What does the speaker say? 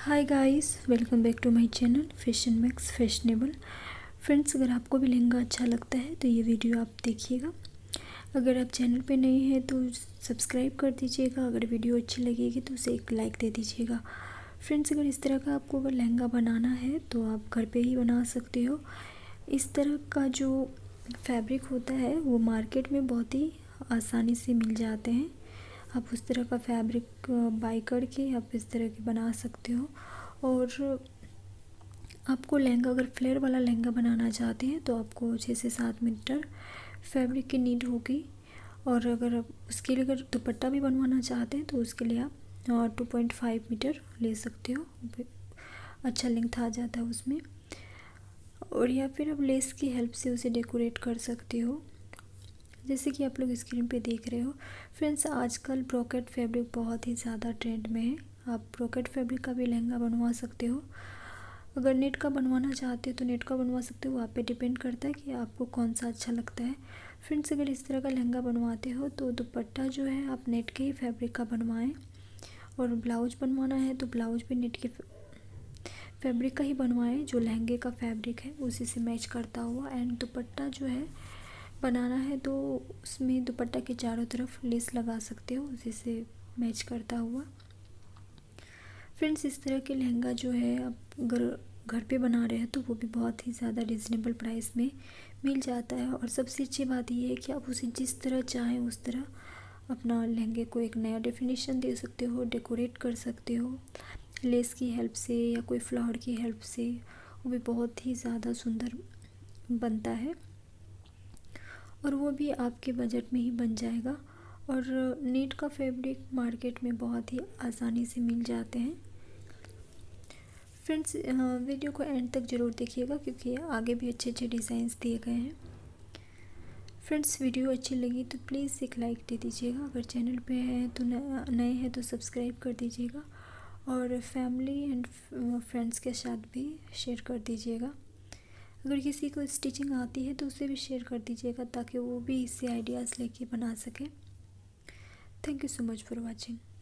Hi guys, welcome back to my channel fashion Max fashionable. Friends, अगर आपको भी लहंगा अच्छा लगता है तो ये वीडियो आप देखिएगा। अगर आप चैनल पे नए हैं तो सब्सक्राइब कर दीजिएगा। अगर वीडियो अच्छी लगेगी तो उसे एक लाइक दे दीजिएगा। फ्रेंड्स, अगर इस तरह का आपको अगर लहंगा बनाना है तो आप घर पे ही बना सकते हो। इस तरह का जो फैब्रिक होता है वो मार्केट में बहुत ही आसानी से मिल जाते हैं। आप उस तरह का फैब्रिक बाय करके आप इस तरह के बना सकते हो। और आपको लहंगा, अगर फ्लेयर वाला लहंगा बनाना चाहते हैं तो आपको 6 से 7 मीटर फैब्रिक की नीड होगी। और अगर आप उसके लिए अगर दुपट्टा भी बनवाना चाहते हैं तो उसके लिए आप 2.5 मीटर ले सकते हो। अच्छा लेंथ आ जाता है उसमें। और या फिर आप लेस की हेल्प से उसे डेकोरेट कर सकते हो, जैसे कि आप लोग स्क्रीन पे देख रहे हो। फ्रेंड्स, आजकल ब्रोकेट फैब्रिक बहुत ही ज़्यादा ट्रेंड में है। आप ब्रोकेट फैब्रिक का भी लहंगा बनवा सकते हो। अगर नेट का बनवाना चाहते हो तो नेट का बनवा सकते हो। आप पे डिपेंड करता है कि आपको कौन सा अच्छा लगता है। फ्रेंड्स, अगर इस तरह का लहंगा बनवाते हो तो दुपट्टा जो है आप नेट के ही फैब्रिक का बनवाएं। और ब्लाउज बनवाना है तो ब्लाउज भी नेट के फैब्रिक का ही बनवाएं, जो लहंगे का फैब्रिक है उसी से मैच करता हुआ। एंड दुपट्टा जो है बनाना है तो उसमें दुपट्टा के चारों तरफ लेस लगा सकते हो उसी से मैच करता हुआ। फ्रेंड्स, इस तरह के लहंगा जो है आप अगर घर पे बना रहे हैं तो वो भी बहुत ही ज़्यादा रिजनेबल प्राइस में मिल जाता है। और सबसे अच्छी बात ये है कि आप उसे जिस तरह चाहें उस तरह अपना लहंगे को एक नया डेफिनेशन दे सकते हो, डेकोरेट कर सकते हो लेस की हेल्प से या कोई फ्लावर की हेल्प से। वो भी बहुत ही ज़्यादा सुंदर बनता है और वो भी आपके बजट में ही बन जाएगा। और नेट का फैब्रिक मार्केट में बहुत ही आसानी से मिल जाते हैं। फ्रेंड्स, वीडियो को एंड तक ज़रूर देखिएगा क्योंकि आगे भी अच्छे अच्छे डिज़ाइंस दिए गए हैं। फ्रेंड्स, वीडियो अच्छी लगी तो प्लीज़ एक लाइक दे दीजिएगा। अगर चैनल पे है तो नए हैं तो सब्सक्राइब कर दीजिएगा। और फैमिली एंड फ्रेंड्स के साथ भी शेयर कर दीजिएगा। अगर किसी को स्टिचिंग आती है तो उसे भी शेयर कर दीजिएगा ताकि वो भी इससे आइडियाज़ लेके बना सके। Thank you so much for watching.